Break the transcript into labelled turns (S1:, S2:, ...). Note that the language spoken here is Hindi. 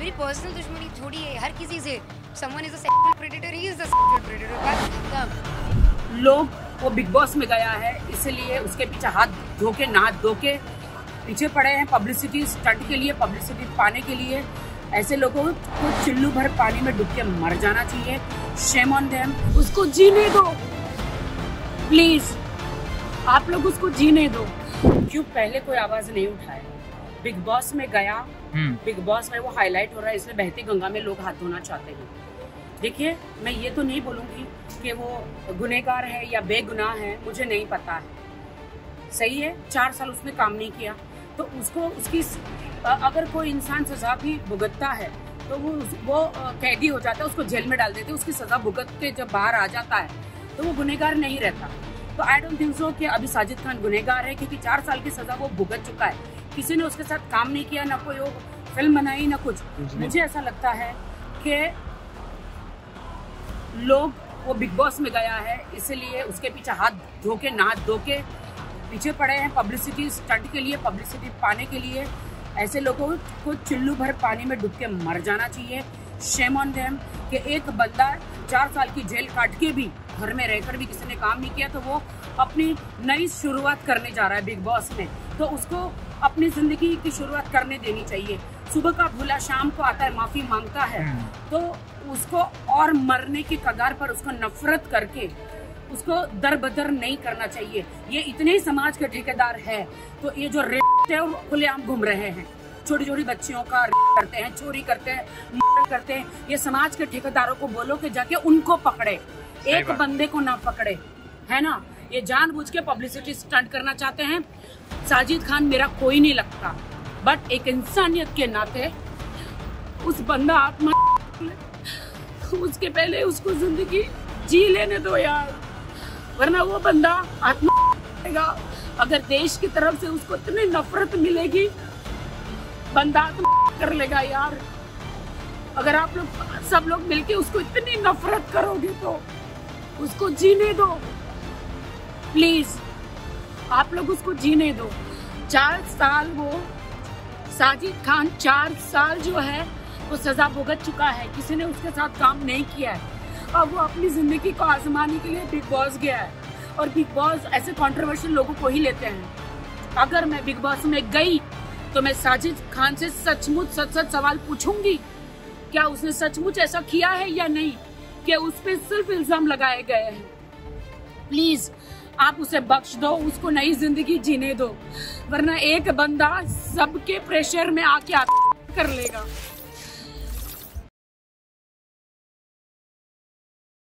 S1: मेरी पर्सनल दुश्मनी थोड़ी है हर किसी से। Someone is a sexual predator, he is a sexual predator। बस
S2: लोग वो बिग बॉस में गया है इसलिए उसके पीछे हाथ धो के नाक धो के पीछे पड़े हैं पब्लिसिटी स्टंट के लिए, पब्लिसिटी पाने के लिए। ऐसे लोगों को चुल्लू भर पानी में डूब के मर जाना चाहिए। Shame on them. उसको जीने दो प्लीज, आप लोग उसको जीने दो। क्यों पहले कोई आवाज नहीं उठाया? बिग बॉस में गया, बिग बॉस में वो हाईलाइट हो रहा है इसलिए बहती गंगा में लोग हाथ धोना चाहते हैं। देखिए, मैं ये तो नहीं बोलूंगी कि वो गुनहगार है या बेगुनाह है, मुझे नहीं पता है। सही है, 4 साल उसने काम नहीं किया तो उसको उसकी अगर कोई इंसान सजा भी भुगतता है तो वो कैदी हो जाता है, उसको जेल में डाल देते, उसकी सजा भुगत के जब बाहर आ जाता है तो वो गुनहगार नहीं रहता। तो आई डोंट थिंक सो कि अभी साजिद खान गुनहगार है, क्योंकि 4 साल की सजा वो भुगत चुका है। किसी ने उसके साथ काम नहीं किया, ना कोई वो फिल्म बनाई ना कुछ। मुझे ऐसा लगता है कि लोग वो बिग बॉस में गया है इसलिए उसके पीछे हाथ धो के नाक धो के पीछे पड़े हैं पब्लिसिटी स्टंट के लिए, पब्लिसिटी पाने के लिए। ऐसे लोगों को चुल्लू भर पानी में डूब के मर जाना चाहिए। शेम ऑन देम कि एक बंदा 4 साल की जेल काट के भी घर में रहकर भी किसी ने काम नहीं किया तो वो अपनी नई शुरुआत करने जा रहा है बिग बॉस में, तो उसको अपनी जिंदगी की शुरुआत करने देनी चाहिए। सुबह का भूला शाम को आता है, माफी मांगता है, तो उसको और मरने की कगार पर उसको नफरत करके उसको दर बदर नहीं करना चाहिए। ये इतने ही समाज के ठेकेदार है तो ये जो रेप है वो खुलेआम घूम रहे हैं, छोटी छोटी बच्चियों का रेप करते हैं, चोरी करते हैं, मर्डर करते हैं। ये समाज के ठेकेदारों को बोलो कि जाके उनको पकड़े, एक बंदे को ना पकड़े, है ना। ये जानबूझ के पब्लिसिटी स्टंट करना चाहते हैं। साजिद खान मेरा कोई नहीं लगता, बट एक इंसानियत के नाते उस बंदा आत्मा उसके पहले उसको जिंदगी जी लेने दो यार, वरना वो बंदा आत्मा अगर देश की तरफ से उसको इतनी नफरत मिलेगी, बंदा आत्मा कर लेगा यार। अगर आप लोग सब लोग मिलके उसको इतनी नफरत करोगे तो उसको जीने दो प्लीज, आप लोग उसको जीने दो। 4 साल वो साजिद खान 4 साल जो है वो सजा भुगत चुका है, किसी ने उसके साथ काम नहीं किया है। अब वो अपनी जिंदगी को आजमाने के लिए बिग बॉस गया है और बिग बॉस ऐसे कंट्रोवर्शियल लोगों को ही लेते हैं। अगर मैं बिग बॉस में गई तो मैं साजिद खान से सचमुच सच सवाल पूछूंगी, क्या उसने सचमुच ऐसा किया है या नहीं, कि उस पर सिर्फ इल्जाम लगाए गए हैं। प्लीज आप उसे बख्श दो, उसको नई जिंदगी जीने दो, वरना एक बंदा सबके प्रेशर में आके कर लेगा।